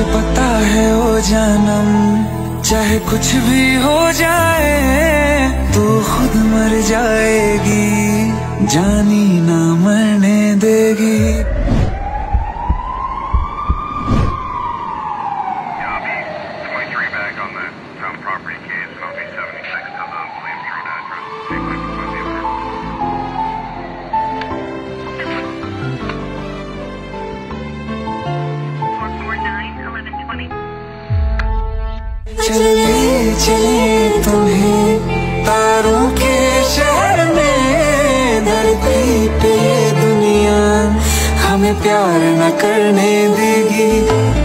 मुझे पता है ओ जानम, चाहे कुछ भी हो जाए तू खुद मर जाएगी, जानी ना मरने देगी। चले चले तुम्हें तारों के शहर में, धरती पे दुनिया हमें प्यार न करने देगी।